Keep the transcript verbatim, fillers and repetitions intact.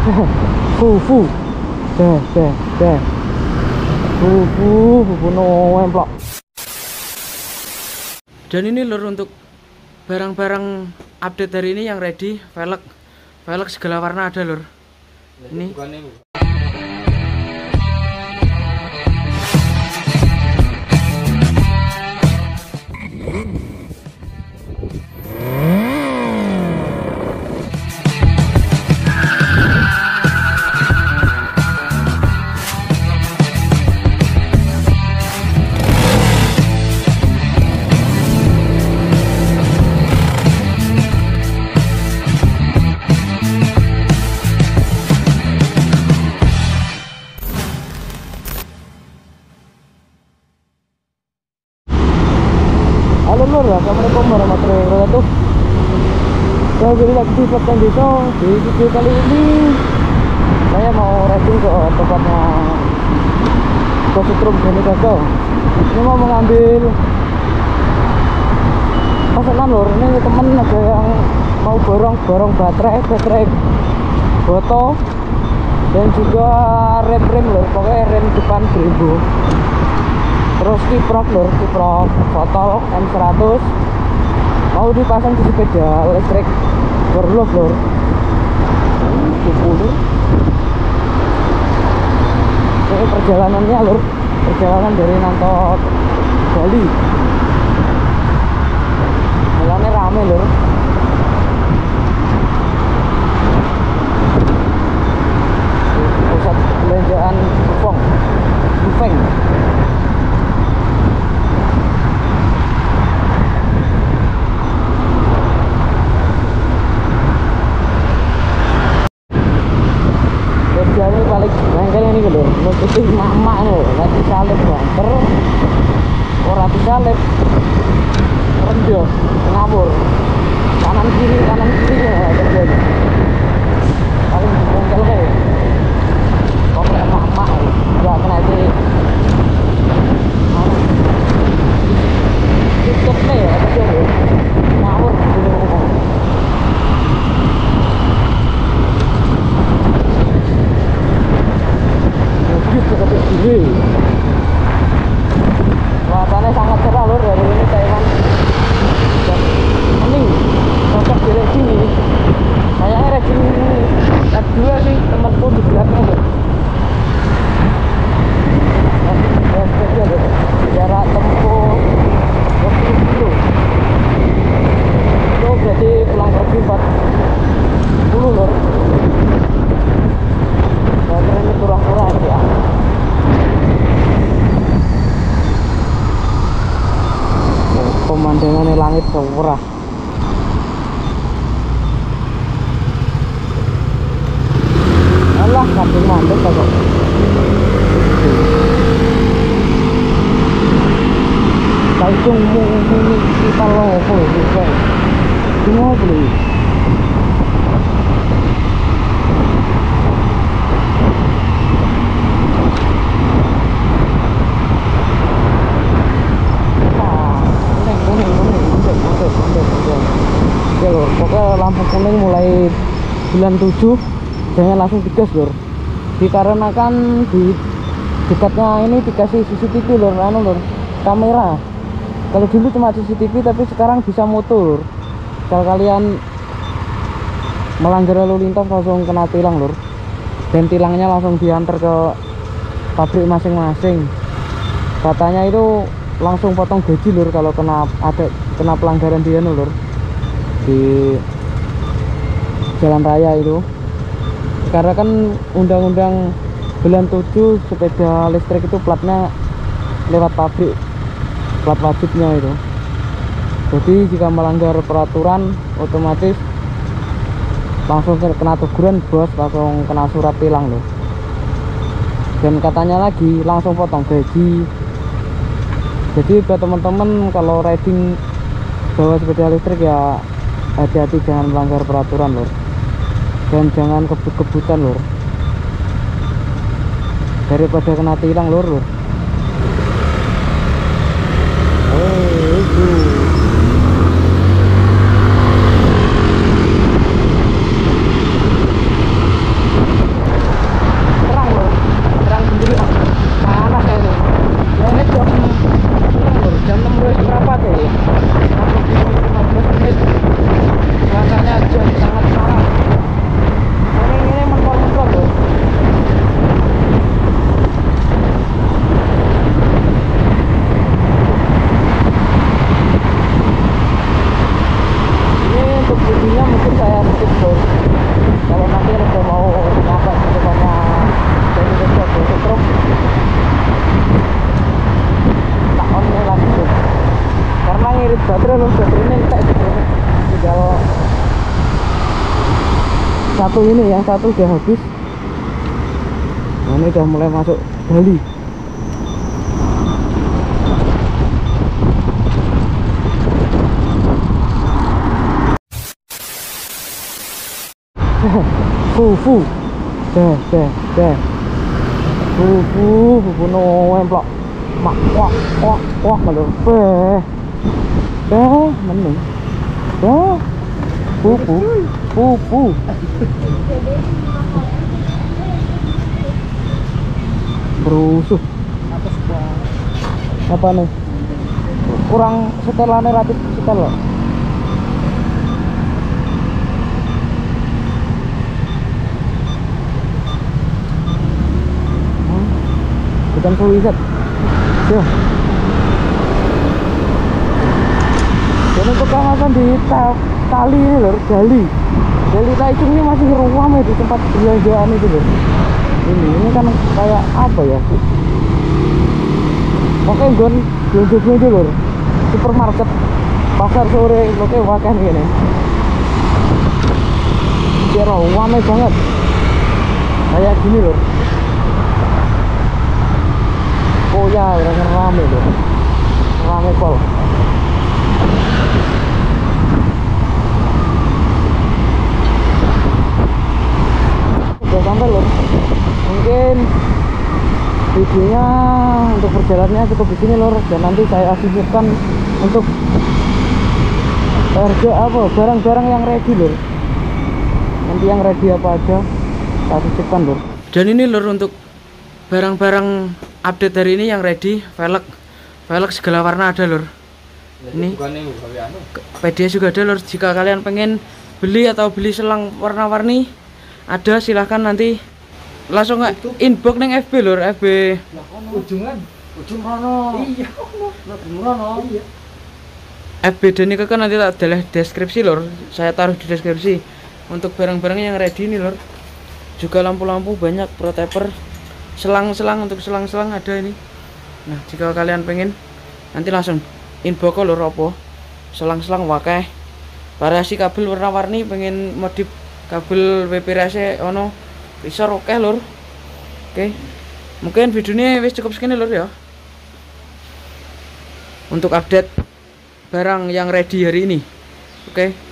Fufu. Deh, deh, deh. Fufu, fufu no emplok. Dan ini lur untuk barang-barang update hari ini yang ready, velg, velg segala warna ada lur. Ini. Halo lur, assalamualaikum warahmatullahi wabarakatuh. Saya kembali lagi di Vlog Desa. Di video kali ini saya mau racing ke tempatnya Kosutrum Jani Gagal. Ini mau mengambil pesanan lur. Ini temen ada yang mau borong borong baterai, baterai botol dan juga rem-rem lur. Pokoknya rem depan Brembo. Terus kiprok lur, kiprok botol M seratus mau dipasang di sepeda listrik berluf lur. sepuluh. Ini perjalanannya lur, perjalanan dari Nantok Bali. Jalannya rame lur. Pusat perbelanjaan Kupong, Kupeng. Ini paling bengkel ini lho, nututi mama lho, lagi salib banter, ora disalib, rendah, ngawur, kanan kiri kanan kiri ya terjadi. Paling bengkel kayak, komplek mama, nggak kena itu, tutup nih ya terjadi, ngawur dulu ngomong. Suasananya sangat cerah lur dari ini Taiwan. Dan mending cocok di racing ini. Kayaknya racing F dua sih temanku di belakang lur. Ya sepeda lur. Jarak tempuh dua puluh kilo. Itu berarti pulang pergi empat puluh lur. Baterai ini kurang-kurang ya. Pemandangan langit cerah. Alah, kadung mandek kok. Tanjung Muni kita lopo iki. Cuma beli. Ya lor, pokoknya lampu kuning mulai bulan tujuh jangan langsung digas lor, dikarenakan di dekatnya ini dikasih C C T V lor, anu lor, kamera. Kalau dulu cuma C C T V tapi sekarang bisa moto lor. Kalau kalian melanggar lalu lintas langsung kena tilang lor, dan tilangnya langsung diantar ke pabrik masing-masing. Katanya itu langsung potong gaji lur kalau kena ada kena pelanggaran dia lur di jalan raya itu. Karena kan undang-undang bulan tujuh sepeda listrik itu platnya lewat pabrik, plat wajibnya itu. Jadi jika melanggar peraturan otomatis langsung kena teguran bos, langsung kena surat tilang loh. Dan katanya lagi langsung potong gaji. Jadi buat teman-teman kalau riding bawa sepeda listrik ya hati-hati, jangan melanggar peraturan lor, dan jangan kebut-kebutan lor, daripada kena tilang lor lor. Oh, itu. baterai loh, baterainya entek. Tinggal satu ini, yang satu udah habis. Nah, ini udah mulai masuk Bali. Fufu, deh, deh, deh. Fufu, fufu no emplok. Mak, wah, wah, wah, kalau beh, beh, mending, beh, fufu, fufu. Berusuh. Apa nih? Kurang setelannya rapi setel loh. Bukan full wizard. Ya. Dan untuk kawasan di ta tali ini lor, Gali. Gali Taichung ini masih ramai di tempat belanjaan itu lor. Ini, ini kan kayak apa ya? Oke, gon belanja-belanja lor. Supermarket, pasar sore, oke wakan gini. Dia ramai banget. Kayak gini lor. Oh ya, bener rame loh, rame kol. Udah sampai loh. Mungkin videonya untuk perjalanannya cukup di sini lor, dan nanti saya asisikan untuk harga apa barang-barang yang ready lor. Nanti yang ready apa aja saya asisikan lor. Dan ini lor untuk barang-barang update hari ini yang ready, velg velg segala warna ada lor. Ini P D S juga ada lor. Jika kalian pengen beli atau beli selang warna-warni ada, silahkan nanti langsung nggak inbox neng F B lor. F B ujungan ujung rono. Iya rono. Iya. F B Dani Keke nanti tak ada deskripsi lor. Saya taruh di deskripsi untuk barang-barang yang ready ini lor. Juga lampu-lampu banyak, protector, selang-selang, untuk selang-selang ada ini. Nah, jika kalian pengen nanti langsung inbox lor apa selang-selang wakai. Variasi kabel warna-warni, pengen modif kabel W P R C ono risor oke lor. Oke. Mungkin video ini wis cukup segini lor ya. Untuk update barang yang ready hari ini. Oke.